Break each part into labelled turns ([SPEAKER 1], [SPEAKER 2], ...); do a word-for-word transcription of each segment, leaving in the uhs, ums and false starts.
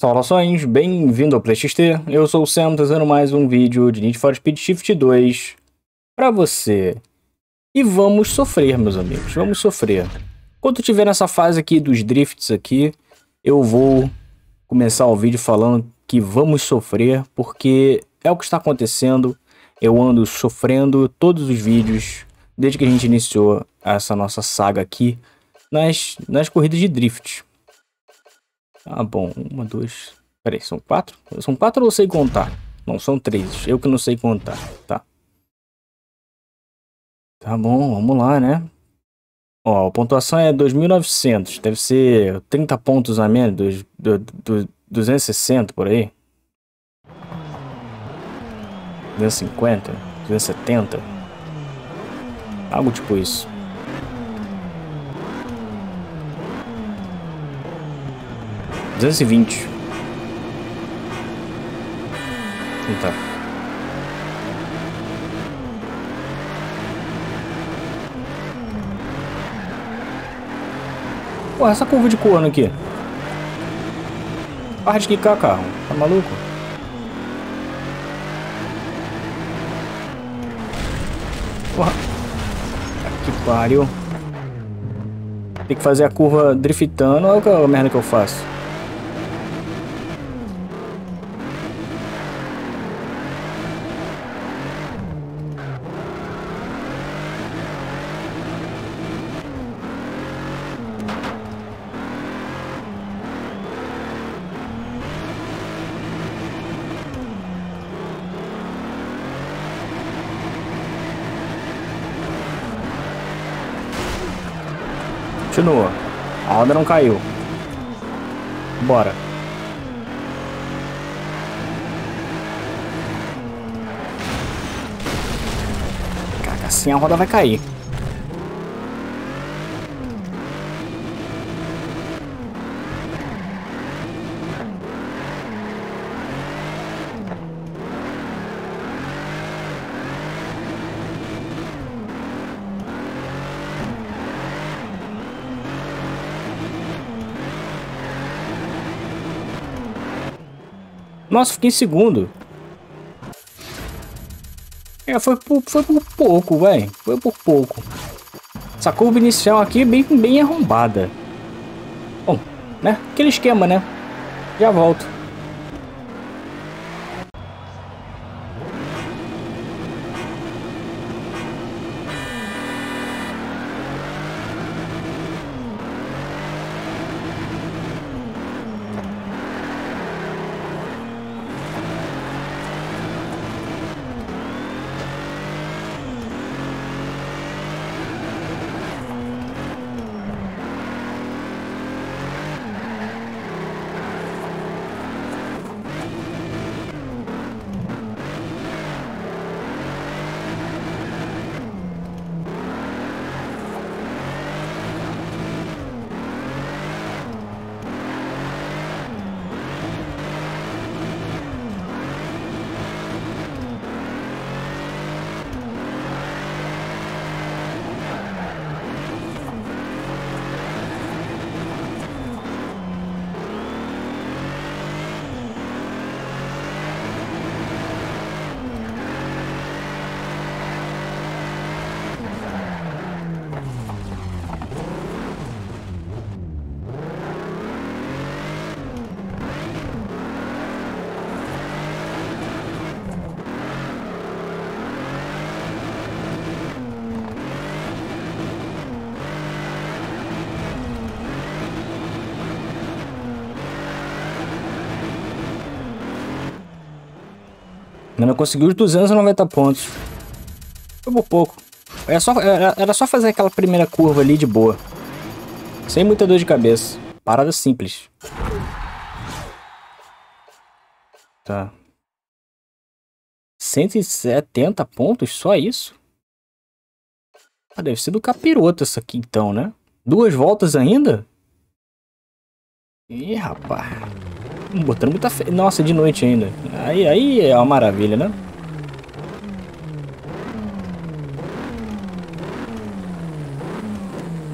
[SPEAKER 1] Saudações, bem-vindo ao PlayXT, eu sou o Sam, trazendo mais um vídeo de Need for Speed Shift dois pra você. E vamos sofrer, meus amigos, vamos sofrer. Quando tiver nessa fase aqui dos drifts aqui, eu vou começar o vídeo falando que vamos sofrer, porque é o que está acontecendo. Eu ando sofrendo todos os vídeos, desde que a gente iniciou essa nossa saga aqui, nas, nas corridas de drift. Ah, bom, uma, duas... Peraí, são quatro? São quatro ou eu sei contar? Não, são três. Eu que não sei contar, tá. Tá bom, vamos lá, né? Ó, a pontuação é dois mil e novecentos. Deve ser trinta pontos a menos, do, do, do, duzentos e sessenta por aí. duzentos e cinquenta, duzentos e setenta. Algo tipo isso. duzentos e vinte. Então. Pô, essa curva de corno aqui. Para de quicar, carro. Tá maluco? Porra. Que pariu. Tem que fazer a curva driftando. Olha a merda que eu faço. Continua. A roda não caiu. Bora. Caraca, assim a roda vai cair. Nossa, fiquei em segundo. É, foi por, foi por pouco, velho. Foi por pouco. Essa curva inicial aqui é bem, bem arrombada. Bom, né? Aquele esquema, né? Já volto. Ainda não conseguiu os duzentos e noventa pontos. Foi por pouco. Era só, era, era só fazer aquela primeira curva ali de boa. Sem muita dor de cabeça. Parada simples. Tá. cento e setenta pontos? Só isso? Ah, deve ser do capiroto essa aqui então, né? Duas voltas ainda? Ih, rapaz. Botando muita fe... Nossa, de noite ainda. Aí, aí é uma maravilha, né?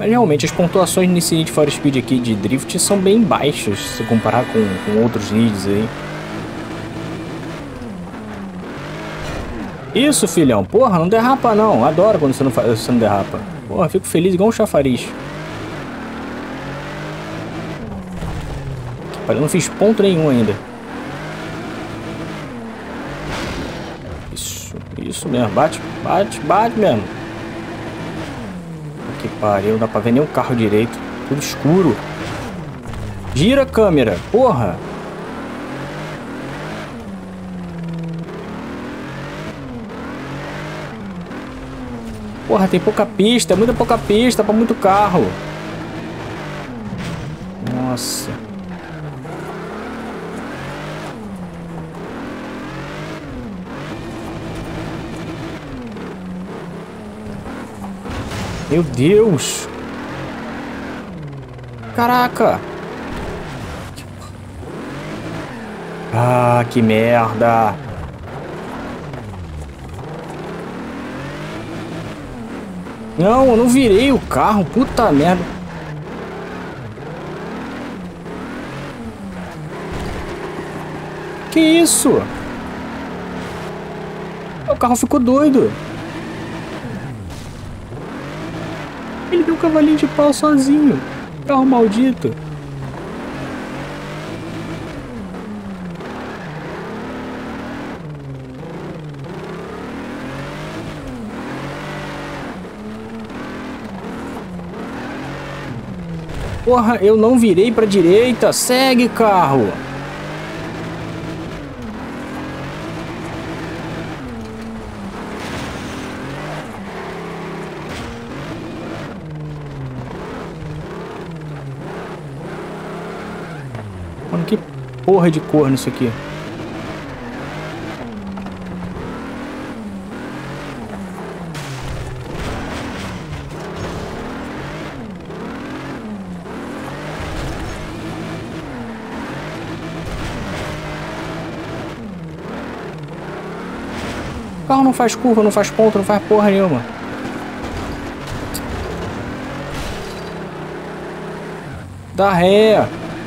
[SPEAKER 1] Mas realmente as pontuações nesse Need for Speed aqui de Drift são bem baixas, se comparar com, com outros Needs aí. Isso, filhão. Porra, não derrapa não. Adoro quando você não, faz, você não derrapa. Porra, fico feliz igual um chafariz. Eu não fiz ponto nenhum ainda. Isso, isso mesmo. Bate, bate, bate mesmo. Que pariu, não dá pra ver nem o carro direito. Tudo escuro. Gira a câmera, porra. Porra, tem pouca pista, muita pouca pista pra muito carro. Nossa. Meu Deus. Caraca. Ah, que merda. Não, eu não virei o carro. Puta merda. Que isso? O carro ficou doido. Ele deu um cavalinho de pau sozinho. Carro maldito. Porra, eu não virei pra direita. Segue, carro. Mano, que porra de cor nisso aqui. O carro não faz curva, não faz ponta, não faz porra nenhuma. Dá ré.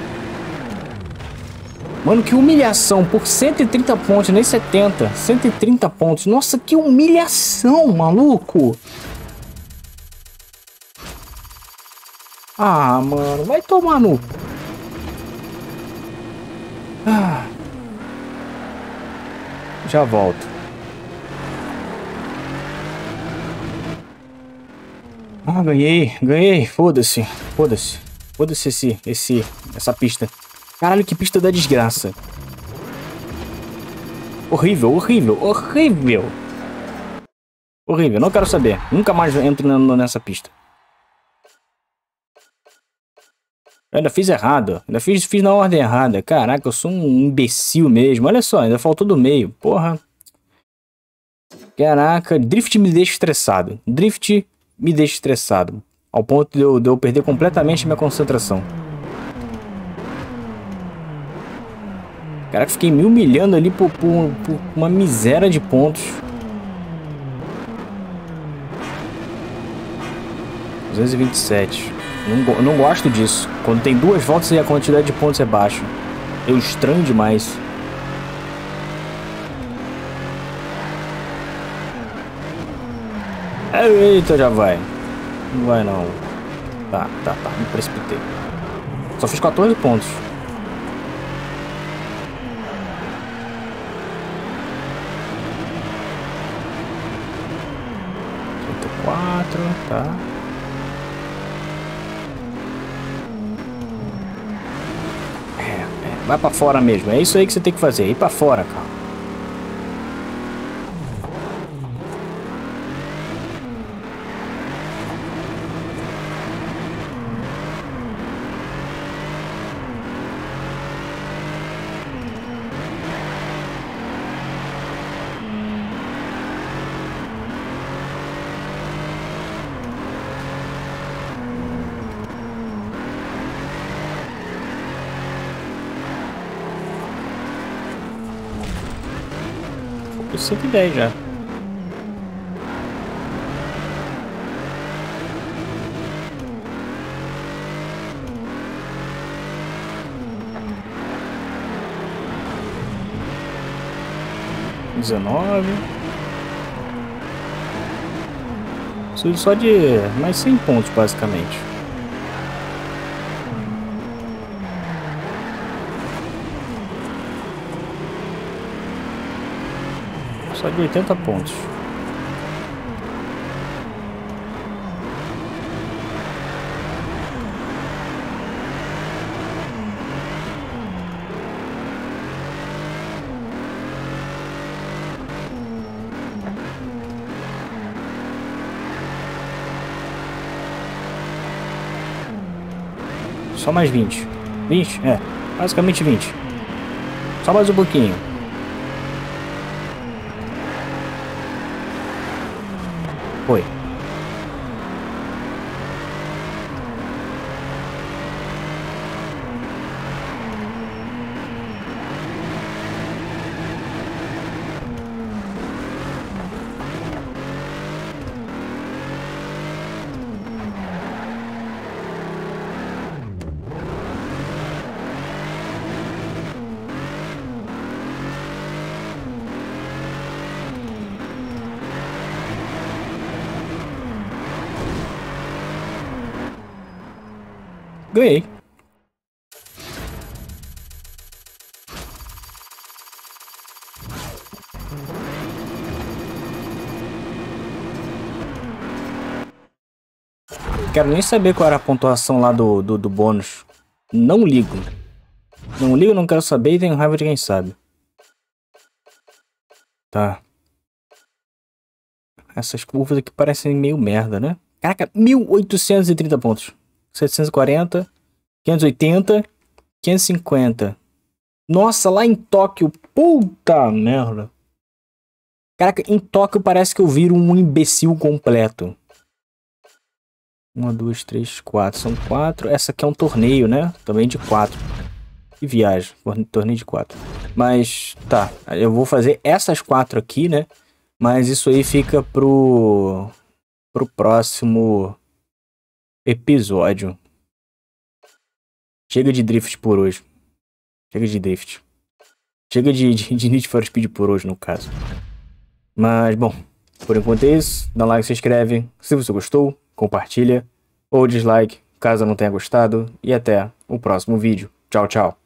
[SPEAKER 1] Mano, que humilhação. Por cento e trinta pontos, nem setenta. cento e trinta pontos. Nossa, que humilhação, maluco. Ah, mano. Vai tomar no... Ah. Já volto. Ah, ganhei. Ganhei. Foda-se. Foda-se. Foda-se esse, esse, essa pista. Caralho, que pista da desgraça. Horrível, horrível, horrível. Horrível, não quero saber. Nunca mais entro nessa pista. Eu ainda fiz errado. Ainda fiz, fiz na ordem errada. Caraca, eu sou um imbecil mesmo. Olha só, ainda faltou do meio. Porra. Caraca, drift me deixa estressado. Drift me deixa estressado. Ao ponto de eu, de eu perder completamente minha concentração. Caraca, fiquei me humilhando ali por, por, por uma miséria de pontos. duzentos e vinte e sete. Não, não gosto disso. Quando tem duas voltas e a quantidade de pontos é baixa. Eu estranho demais. Eita, já vai. Não vai não. Tá, tá, tá. Me precipitei. Só fiz quatorze pontos. trinta e quatro, tá. É, é, vai pra fora mesmo. É isso aí que você tem que fazer. Ir pra fora, cara. cento e dez já. dezenove. Preciso só de mais cem pontos, basicamente. Só de oitenta pontos. Só mais vinte. vinte? É, basicamente vinte. Só mais um pouquinho. Foi. Ganhei. Quero nem saber qual era a pontuação lá do, do, do bônus. Não ligo. Não ligo, não quero saber e tenho raiva de quem sabe. Tá. Essas curvas aqui parecem meio merda, né? Caraca, mil oitocentos e trinta pontos. setecentos e quarenta, quinhentos e oitenta, quinhentos e cinquenta. Nossa, lá em Tóquio, puta merda. Caraca, em Tóquio parece que eu viro um imbecil completo. Uma, duas, três, quatro. São quatro. Essa aqui é um torneio, né? Também de quatro. Que viagem. Torneio de quatro. Mas, tá. Eu vou fazer essas quatro aqui, né? Mas isso aí fica pro... Pro próximo... episódio. Chega de drift por hoje. Chega de drift. Chega de, de, de Need for Speed por hoje, no caso. Mas, bom. Por enquanto é isso. Dá um like, se inscreve. Se você gostou, compartilha. Ou dislike, caso não tenha gostado. E até o próximo vídeo. Tchau, tchau.